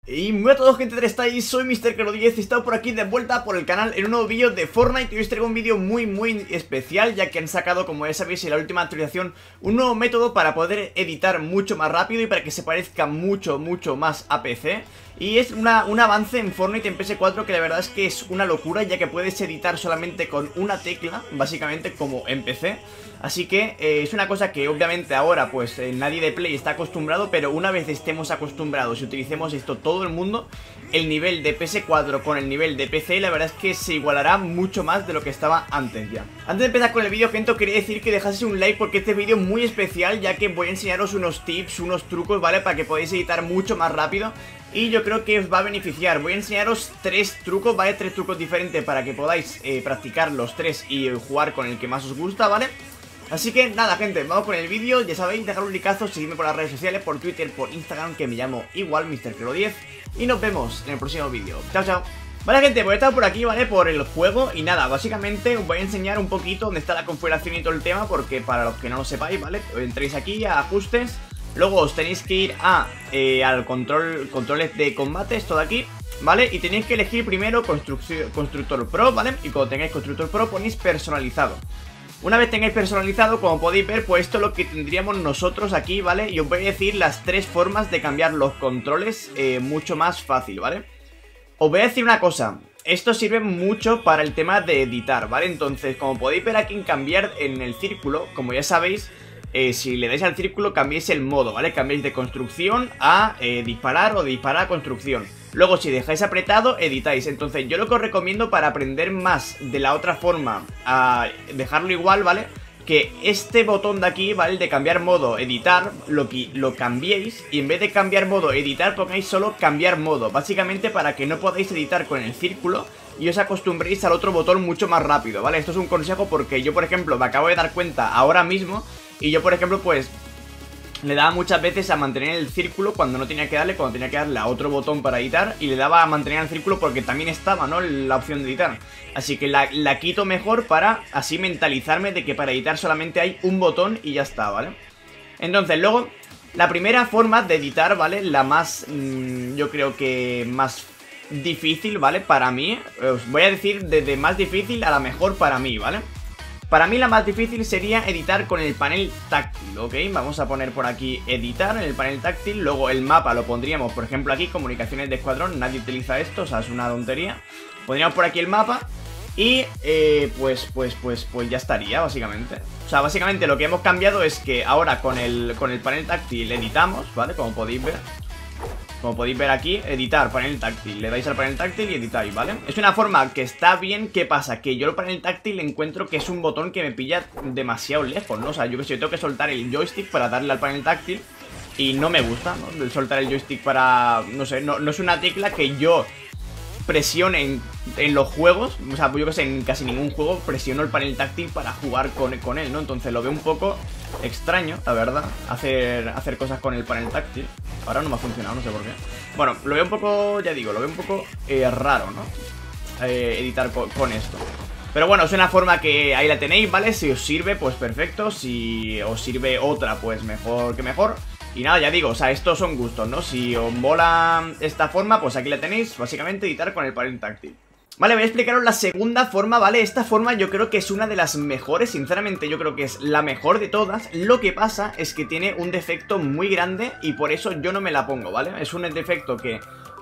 Y muy a todos, gente de estáis, soy MrKelo10 y he estado por aquí de vuelta por el canal en un nuevo vídeo de Fortnite. Y hoy os traigo un vídeo muy especial, ya que han sacado, como ya sabéis, en la última actualización un nuevo método para poder editar mucho más rápido y para que se parezca mucho más a PC. Y es un avance en Fortnite en PS4 que la verdad es que es una locura, ya que puedes editar solamente con una tecla, básicamente como en PC. Así que es una cosa que obviamente ahora pues nadie de Play está acostumbrado, pero una vez estemos acostumbrados y utilicemos esto todo el mundo, el nivel de PS4 con el nivel de PC la verdad es que se igualará mucho más de lo que estaba antes ya. Antes de empezar con el vídeo, gente, quería decir que dejaseis un like porque este vídeo es muy especial, ya que voy a enseñaros unos tips, unos trucos, ¿vale? Para que podáis editar mucho más rápido. Y yo creo que os va a beneficiar. Voy a enseñaros tres trucos, ¿vale? Tres trucos diferentes para que podáis practicar los tres y jugar con el que más os gusta, ¿vale? Así que nada, gente, vamos con el vídeo. Ya sabéis, dejar un likeazo, seguidme por las redes sociales, por Twitter, por Instagram, que me llamo igual MrKelo10. Y nos vemos en el próximo vídeo. Chao. Vale, gente, pues he estado por aquí, ¿vale? Por el juego. Y nada, básicamente os voy a enseñar un poquito dónde está la configuración y todo el tema, porque para los que no lo sepáis, ¿vale? Entréis aquí a ajustes. Luego os tenéis que ir al controles de combate, esto de aquí, ¿vale? Y tenéis que elegir primero Constructor Pro, ¿vale? Y cuando tengáis Constructor Pro ponéis personalizado. Una vez tengáis personalizado, como podéis ver, pues esto es lo que tendríamos nosotros aquí, ¿vale? Y os voy a decir las tres formas de cambiar los controles mucho más fácil, ¿vale? Os voy a decir una cosa. Esto sirve mucho para el tema de editar, ¿vale? Entonces, como podéis ver aquí en cambiar en el círculo, como ya sabéis, si le dais al círculo cambiéis el modo, ¿vale? Cambiáis de construcción a disparar o de disparar a construcción. Luego si dejáis apretado, editáis. Entonces yo lo que os recomiendo para aprender más de la otra forma a dejarlo igual, ¿vale? Que este botón de aquí, ¿vale? El de cambiar modo, editar, lo cambiéis. Y en vez de cambiar modo, editar, pongáis solo cambiar modo. Básicamente para que no podáis editar con el círculo y os acostumbréis al otro botón mucho más rápido, ¿vale? Esto es un consejo porque yo, por ejemplo, me acabo de dar cuenta ahora mismo. Y yo, por ejemplo, pues le daba muchas veces a mantener el círculo cuando no tenía que darle, cuando tenía que darle a otro botón para editar. Y le daba a mantener el círculo porque también estaba, ¿no? La opción de editar. Así que la quito mejor para así mentalizarme de que para editar solamente hay un botón y ya está, ¿vale? Entonces, luego, la primera forma de editar, ¿vale? La más, yo creo que más difícil, ¿vale? Para mí, os voy a decir desde más difícil a la mejor para mí, ¿vale? Para mí la más difícil sería editar con el panel táctil, ¿ok? Vamos a poner por aquí editar en el panel táctil. Luego el mapa lo pondríamos, por ejemplo, aquí, comunicaciones de escuadrón. Nadie utiliza esto, o sea, es una tontería. Pondríamos por aquí el mapa y pues ya estaría, básicamente. O sea, básicamente lo que hemos cambiado es que ahora con el panel táctil editamos, ¿vale? Como podéis ver. Como podéis ver aquí, editar, panel táctil. Le dais al panel táctil y editáis, ¿vale? Es una forma que está bien. ¿Qué pasa? Que yo el panel táctil encuentro que es un botón que me pilla demasiado lejos, ¿no? O sea, yo que sé, yo tengo que soltar el joystick para darle al panel táctil y no me gusta, ¿no? El soltar el joystick para... no sé, no es una tecla que yo presione en los juegos. O sea, yo que sé, en casi ningún juego presiono el panel táctil para jugar con él, ¿no? Entonces lo veo un poco extraño, la verdad, hacer cosas con el panel táctil. Ahora no me ha funcionado, no sé por qué. Bueno, lo veo un poco, ya digo, lo veo un poco raro, ¿no? Editar con esto. Pero bueno, es una forma que ahí la tenéis, ¿vale? Si os sirve, pues perfecto. Si os sirve otra, pues mejor que mejor. Y nada, ya digo, o sea, estos son gustos, ¿no? Si os mola esta forma, pues aquí la tenéis. Básicamente editar con el panel táctil. Vale, voy a explicaros la segunda forma, ¿vale? Esta forma yo creo que es una de las mejores. Sinceramente yo creo que es la mejor de todas. Lo que pasa es que tiene un defecto muy grande y por eso yo no me la pongo, ¿vale? Es un defecto que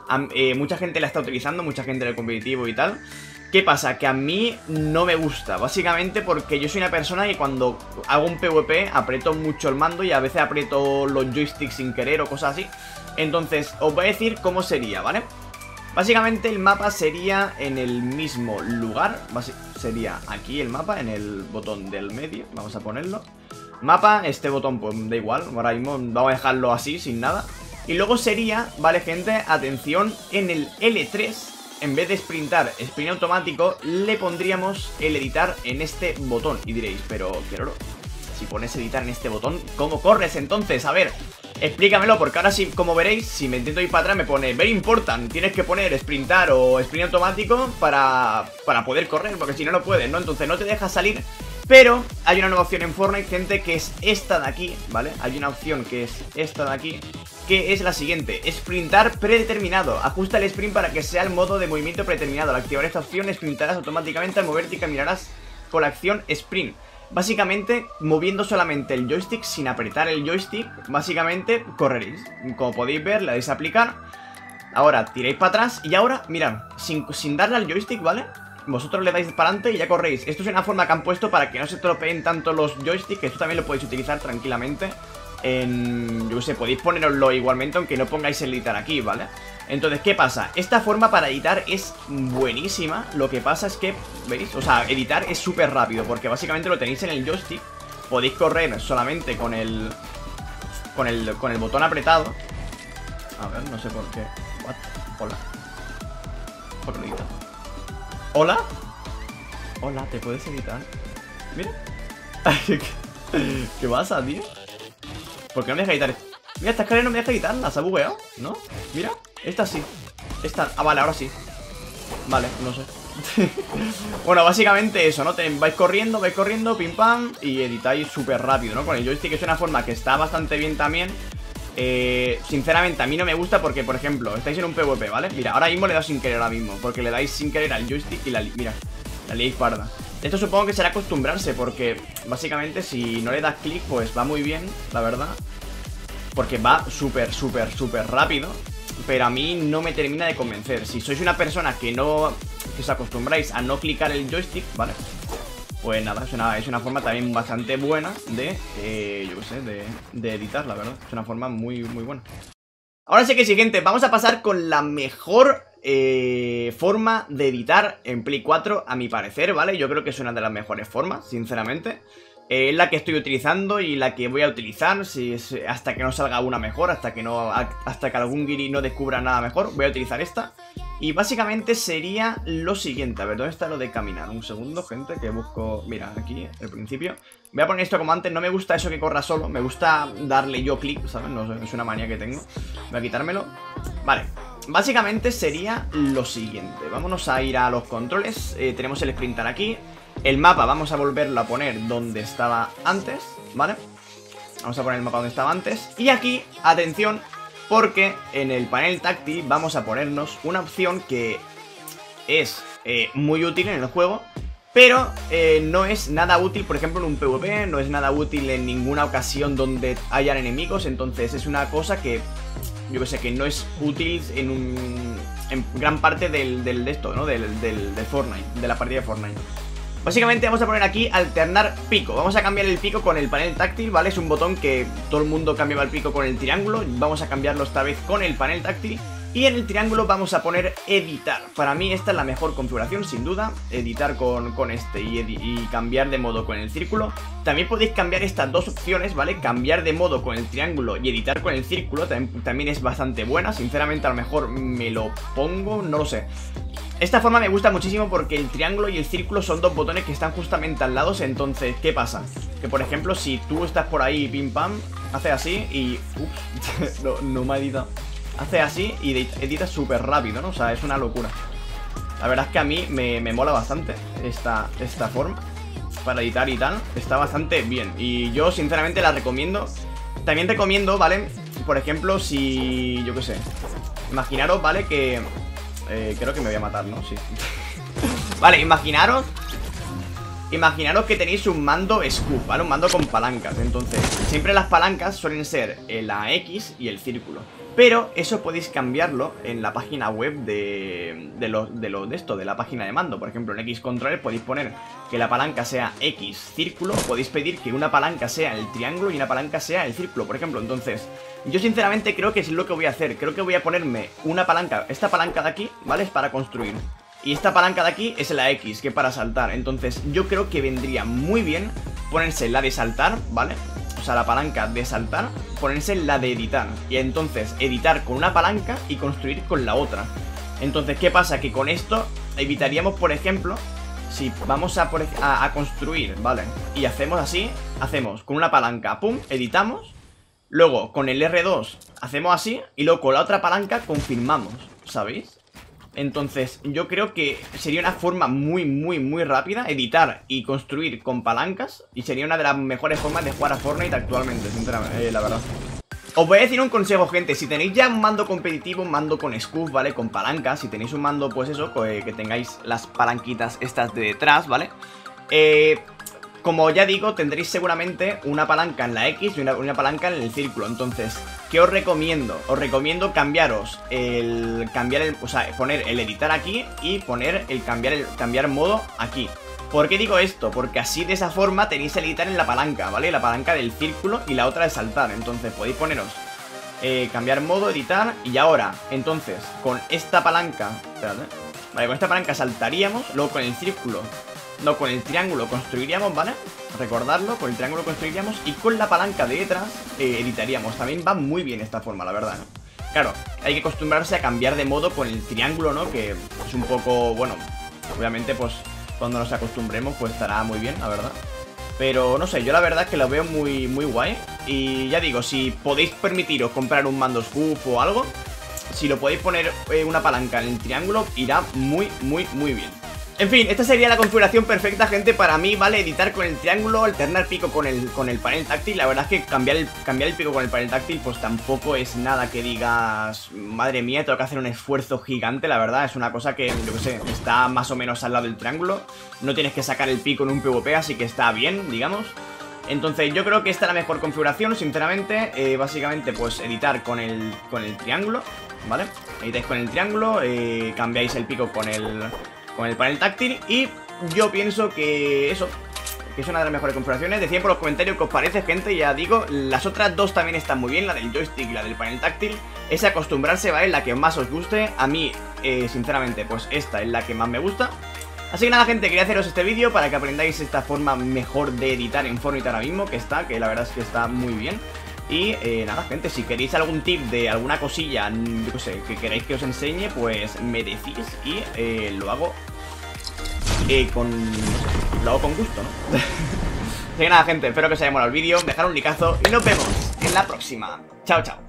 mucha gente la está utilizando, mucha gente del competitivo y tal. ¿Qué pasa? Que a mí no me gusta, básicamente porque yo soy una persona que cuando hago un PvP aprieto mucho el mando y a veces aprieto los joysticks sin querer o cosas así. Entonces os voy a decir cómo sería, ¿vale? Básicamente el mapa sería en el mismo lugar. Sería aquí el mapa, en el botón del medio. Vamos a ponerlo. Mapa, este botón pues da igual. Ahora mismo vamos a dejarlo así, sin nada. Y luego sería, vale gente, atención, en el L3, en vez de sprintar, sprint automático, le pondríamos el editar en este botón. Y diréis, pero qué raro, si pones editar en este botón, ¿cómo corres entonces? A ver, explícamelo, porque ahora sí, como veréis, si me intento ir para atrás me pone very important, tienes que poner sprintar o sprint automático para poder correr, porque si no, no puedes, ¿no? Entonces no te deja salir. Pero hay una nueva opción en Fortnite, gente, que es esta de aquí, ¿vale? Hay una opción que es esta de aquí, que es la siguiente: sprintar predeterminado. Ajusta el sprint para que sea el modo de movimiento predeterminado. Al activar esta opción, sprintarás automáticamente al moverte y caminarás con la acción sprint. Básicamente, moviendo solamente el joystick sin apretar el joystick, básicamente correréis. Como podéis ver, le dais a aplicar. Ahora tiráis para atrás y ahora, mirad, sin darle al joystick, ¿vale? Vosotros le dais para adelante y ya corréis. Esto es una forma que han puesto para que no se tropeen tanto los joysticks, que esto también lo podéis utilizar tranquilamente en... yo sé, podéis poneroslo igualmente aunque no pongáis el editar aquí, ¿vale? Entonces, ¿qué pasa? Esta forma para editar es buenísima. Lo que pasa es que, ¿veis? O sea, editar es súper rápido porque básicamente lo tenéis en el joystick. Podéis correr solamente con el botón apretado. A ver, no sé por qué. What? Hola. ¿Por qué lo editas? ¿Hola? Hola, ¿te puedes editar? Mira. ¿Qué pasa, tío? ¿Por qué no me deja editar? Mira, esta escalera no me deja editarla, se ha bugueado, ¿no? Mira, esta sí. Esta, vale, ahora sí. Vale, no sé. Bueno, básicamente eso, ¿no? Vais corriendo, pim pam, y editáis súper rápido, ¿no? Con el joystick es una forma que está bastante bien también. Sinceramente a mí no me gusta porque, por ejemplo, estáis en un PvP, ¿vale? Mira, ahora mismo le he dado sin querer ahora mismo, porque le dais sin querer al joystick y mira, la liáis parda. Esto supongo que será acostumbrarse porque básicamente si no le das clic pues va muy bien, la verdad, porque va súper rápido. Pero a mí no me termina de convencer. Si sois una persona que os acostumbráis a no clicar el joystick, ¿vale? Pues nada, es una forma también bastante buena de, yo qué sé, de editar, la verdad. Es una forma muy buena. Ahora sí que siguiente, vamos a pasar con la mejor forma de editar en Play 4, a mi parecer, ¿vale? Yo creo que es una de las mejores formas, sinceramente. Es la que estoy utilizando y la que voy a utilizar hasta que no salga una mejor, hasta que algún guiri no descubra nada mejor. Voy a utilizar esta. Y básicamente sería lo siguiente. A ver, ¿dónde está lo de caminar? Un segundo, gente, que busco... Mira, aquí, al principio. Voy a poner esto como antes. No me gusta eso que corra solo. Me gusta darle yo clic, ¿sabes? No sé, es una manía que tengo. Voy a quitármelo. Vale. Básicamente sería lo siguiente. Vámonos a ir a los controles. Tenemos el sprintar aquí. El mapa vamos a volverlo a poner donde estaba antes, ¿vale? Vamos a poner el mapa donde estaba antes. Y aquí, atención, porque en el panel táctil vamos a ponernos una opción que es muy útil en el juego, pero no es nada útil, por ejemplo, en un PvP, no es nada útil en ninguna ocasión donde hayan enemigos. Entonces es una cosa que, yo que sé, que no es útil en gran parte de esto, ¿no? De Fortnite, de la partida de Fortnite. Básicamente vamos a poner aquí alternar pico. Vamos a cambiar el pico con el panel táctil, ¿vale? Es un botón que todo el mundo cambiaba el pico con el triángulo. Vamos a cambiarlo esta vez con el panel táctil. Y en el triángulo vamos a poner editar. Para mí esta es la mejor configuración, sin duda. Editar con este y cambiar de modo con el círculo. También podéis cambiar estas dos opciones, ¿vale? Cambiar de modo con el triángulo y editar con el círculo también es bastante buena. Sinceramente a lo mejor me lo pongo, no lo sé. Esta forma me gusta muchísimo porque el triángulo y el círculo son dos botones que están justamente al lado. Entonces, ¿qué pasa? Que por ejemplo, si tú estás por ahí, pim pam, hace así y... Ups, no me ha editado. Hace así y edita súper rápido, ¿no? O sea, es una locura. La verdad es que a mí me mola bastante esta forma para editar y tal. Está bastante bien y yo sinceramente la recomiendo. También recomiendo, ¿vale? Por ejemplo, si... yo qué sé. Imaginaros, ¿vale? Que... creo que me voy a matar, ¿no? Sí. Vale, imaginaros que tenéis un mando scoop, ¿vale? Un mando con palancas. Entonces, siempre las palancas suelen ser la X y el círculo. Pero eso podéis cambiarlo en la página web de la página de mando. Por ejemplo, en X Controller podéis poner que la palanca sea X círculo. Podéis pedir que una palanca sea el triángulo y una palanca sea el círculo, por ejemplo. Entonces, yo sinceramente creo que es lo que voy a hacer. Creo que voy a ponerme una palanca, esta palanca de aquí, ¿vale? Es para construir. Y esta palanca de aquí es la X, que es para saltar. Entonces, yo creo que vendría muy bien ponerse la de saltar, ¿vale? O sea, la palanca de saltar, ponerse la de editar. Y entonces editar con una palanca y construir con la otra. Entonces, ¿qué pasa? Que con esto evitaríamos, por ejemplo, si vamos a construir, ¿vale? Y hacemos así, hacemos con una palanca, pum, editamos. Luego con el R2 hacemos así y luego con la otra palanca confirmamos, ¿sabéis? Entonces yo creo que sería una forma muy rápida editar y construir con palancas. Y sería una de las mejores formas de jugar a Fortnite actualmente, sinceramente, la verdad. Os voy a decir un consejo, gente. Si tenéis ya un mando competitivo, un mando con scuf, ¿vale? Con palanca. Si tenéis un mando, pues eso, que tengáis las palanquitas estas de detrás, ¿vale? Como ya digo, tendréis seguramente una palanca en la X y una palanca en el círculo. Entonces, ¿qué os recomiendo? Os recomiendo cambiaros o sea, poner el editar aquí y poner el cambiar modo aquí. ¿Por qué digo esto? Porque así de esa forma tenéis el editar en la palanca, ¿vale? La palanca del círculo y la otra de saltar. Entonces podéis poneros cambiar modo, editar. Y ahora, entonces, con esta palanca, espérate, vale, con esta palanca saltaríamos. Luego con el círculo, no, con el triángulo construiríamos, ¿vale? Recordarlo, con el triángulo construiríamos. Y con la palanca de detrás editaríamos. También va muy bien esta forma, la verdad, ¿no? Claro, hay que acostumbrarse a cambiar de modo con el triángulo, ¿no? Que es un poco, bueno, obviamente pues cuando nos acostumbremos pues estará muy bien, la verdad. Pero no sé, yo la verdad es que lo veo muy, muy guay. Y ya digo, si podéis permitiros comprar un mando scuf o algo, si lo podéis poner una palanca en el triángulo, irá muy, muy, muy bien. En fin, esta sería la configuración perfecta, gente, para mí, ¿vale? Editar con el triángulo, alternar pico con el panel táctil. La verdad es que cambiar el pico con el panel táctil pues tampoco es nada que digas, madre mía, tengo que hacer un esfuerzo gigante, la verdad. Es una cosa que, yo qué sé, está más o menos al lado del triángulo. No tienes que sacar el pico en un PvP, así que está bien, digamos. Entonces yo creo que esta es la mejor configuración, sinceramente. Básicamente pues editar con el triángulo, ¿vale? Editáis con el triángulo, cambiáis el pico con el panel táctil. Y yo pienso que eso, que es una de las mejores configuraciones. Decid por los comentarios qué os parece, gente. Ya digo, las otras dos también están muy bien, la del joystick y la del panel táctil. Es acostumbrarse, ¿vale? La que más os guste. A mí, sinceramente, pues esta es la que más me gusta. Así que nada, gente, quería haceros este vídeo para que aprendáis esta forma mejor de editar en Fortnite ahora mismo, que la verdad es que está muy bien. Y nada, gente, si queréis algún tip de alguna cosilla, yo qué sé, que queráis que os enseñe, pues me decís y lo hago con gusto, ¿no? Así que nada, gente, espero que os haya molado el vídeo, dejad un likeazo y nos vemos en la próxima. Chao, chao.